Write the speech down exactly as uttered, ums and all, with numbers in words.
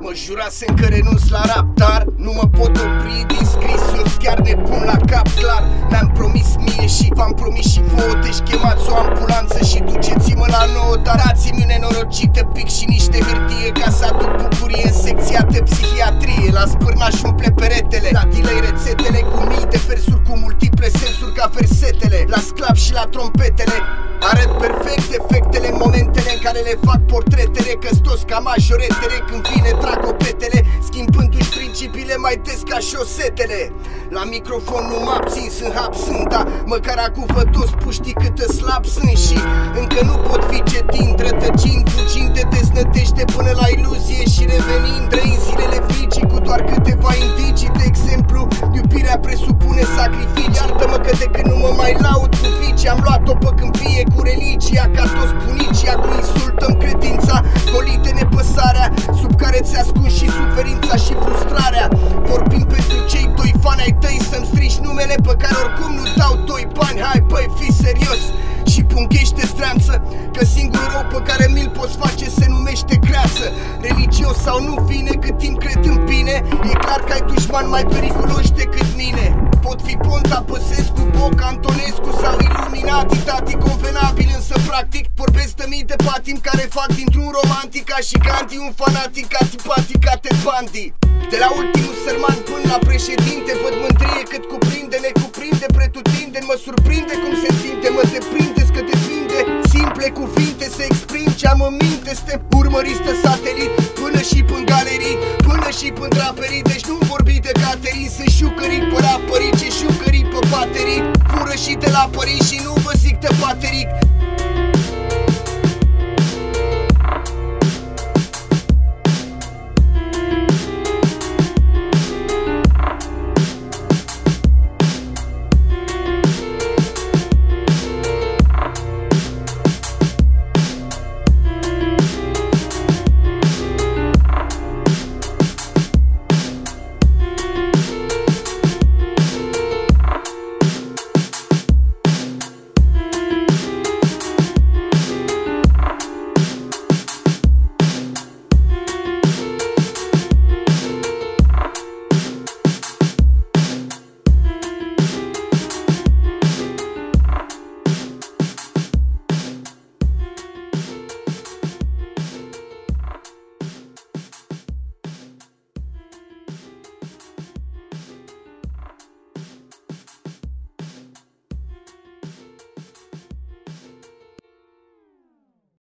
Mă jurasem că renunț la rap, dar nu mă pot opri din scris. Eu chiar nebun la cap, clar. Mi-am promis mie și v-am promis și vouă. Deci chemați o ambulanță și duceți-mă la nouă. Dar dați-mi un nenorocită pic și niște hârtie ca să aduc bucurie în secția de psihiatrie. La spârnaș umple peretele, la delay rețetele cu mii de versuri cu multiple sensuri ca versetele. La sclav și la trompetele arăt perfect efectele, momentele în care le fac portretele. Că-s toți ca majoretele când vine tracopetele, schimbându-și principiile mai des ca șosetele. La microfon nu mă abțin, sunt hapsânta, măcar acum văd toți puștii cât de slab sunt. Și încă nu pot fi cetin, rătăcind, fugind de deznădejde până la iluzie și revenind, trăind zilele frigii cu doar câteva indicii. De exemplu, iubirea presupune sacrificii. Iartă-mă că de când nu mă mai laud cu vicii, am luat-o pe câmpie cu religia, ca toți bunicii. Acum insultăm credința, golit de nepăsarea sub care ți ascunzi și suferința și frustrarea. Vorbim pentru cei doi fani ai tăi, să-mi strici numele pe care oricum nu dau doi bani. Hai băi, fii serios și punchește stranță, că singurul rău pe care mi-l poți face se numește creață. Religios sau nu fine, cât timp cred în bine, e clar că ai dușmani mai periculoși decât mine. Pot fi Ponta, Păsescu, Boc, Antonescu sau Illuminati, tati convenabil, însă practic vorbesc de mii de patim care fac dintr-un romantic ca și Gandhi un fanatic antipatic ca Ted Bundy. De la ultimul sărman până la președinte văd mândrie cât cuprinde, ne cuprinde pretutindeni. Mă surprinde cum se întinde, mă deprindeți că depinde. Simple cuvinte se exprim ce-am în minte. Suntem urmăriți de satelit până și până galerii, până și până draperii. Deci nu vorbi de caterii, sunt șucării pe rapării, ce șucării pe baterii. Fură și de la pării